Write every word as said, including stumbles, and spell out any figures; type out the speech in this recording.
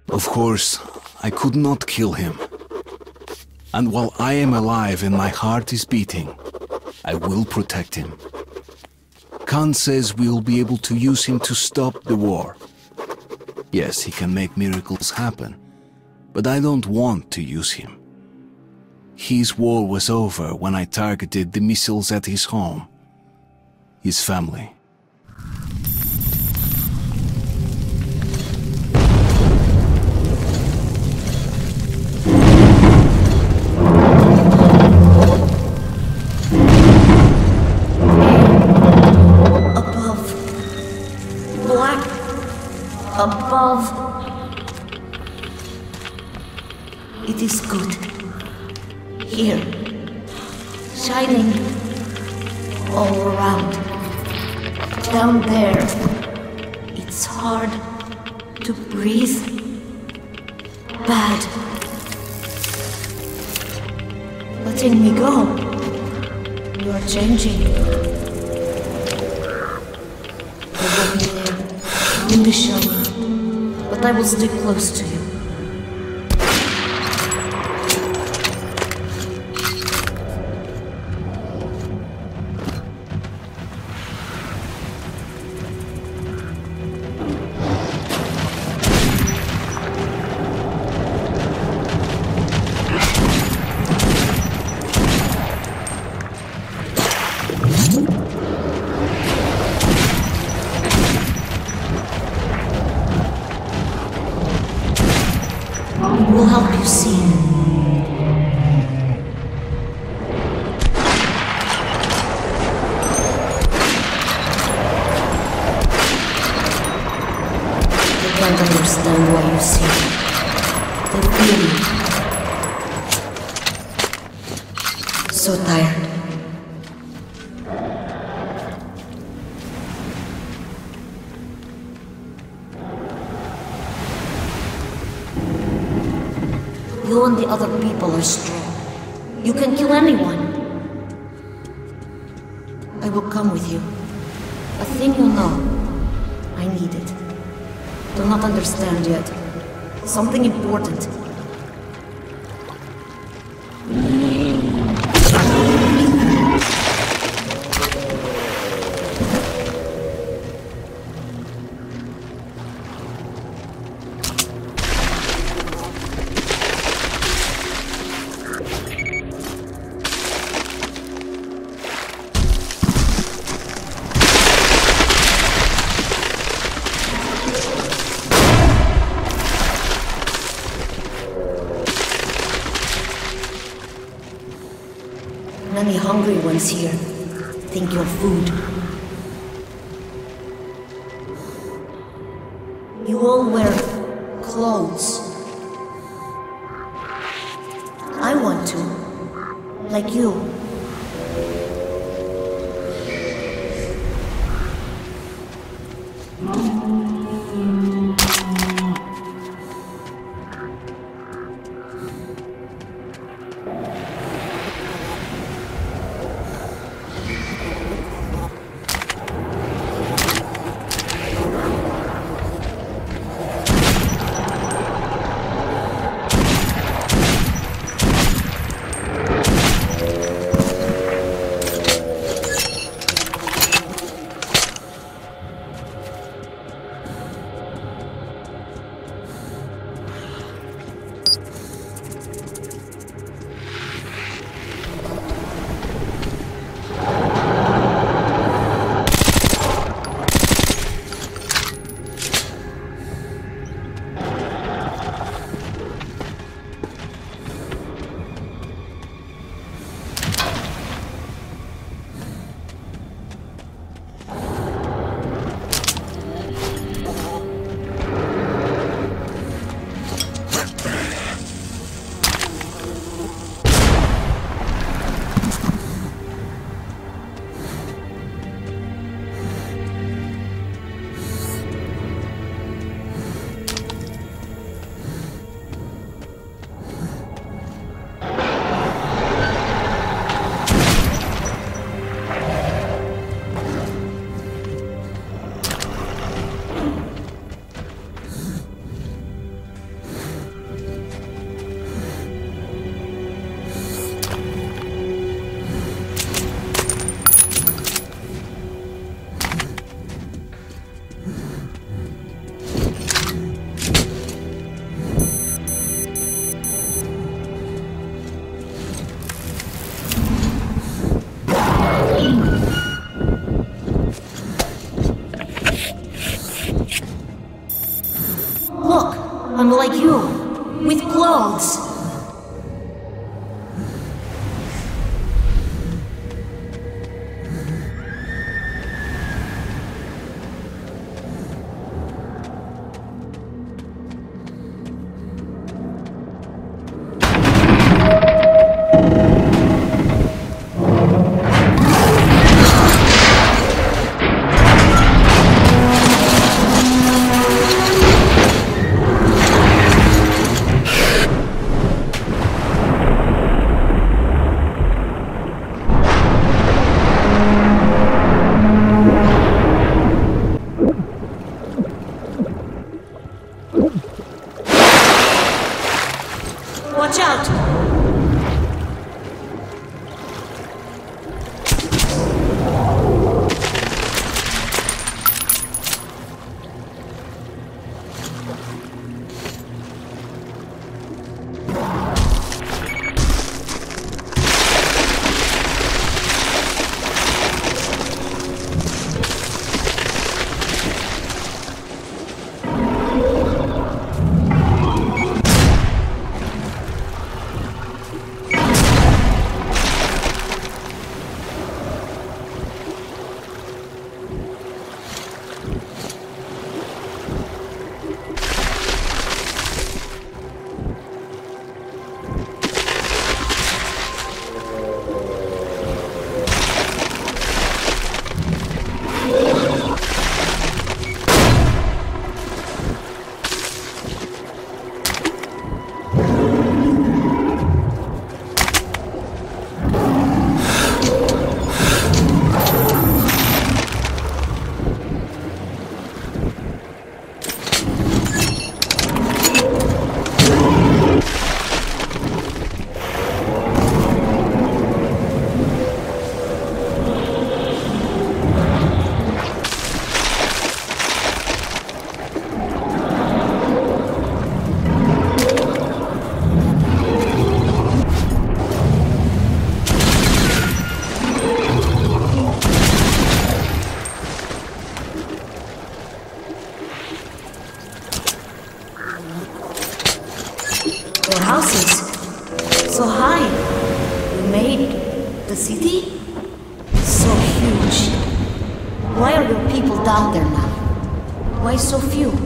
Of course, I could not kill him. And while I am alive and my heart is beating, I will protect him. Khan says we will be able to use him to stop the war. Yes, he can make miracles happen, but I don't want to use him. His war was over when I targeted the missiles at his home, his family. Above. It is good. Here. Shining. All around. Down there. It's hard to breathe. Bad. Letting me go. You are changing. I will be there. In the shelter. But I will stick close to you. We'll help you see. I can't understand why you see. The feeling. So tired. You and the other people are strong. You can kill anyone. I will come with you. A thing you know. I need it. Do not understand yet. Something important. Many hungry ones here. Think you're food. You all wear clothes. I want to. Like you. I'm like you, with clothes. Watch out! Your houses, so high. You made the city so huge. Why are your people down there now? Why so few?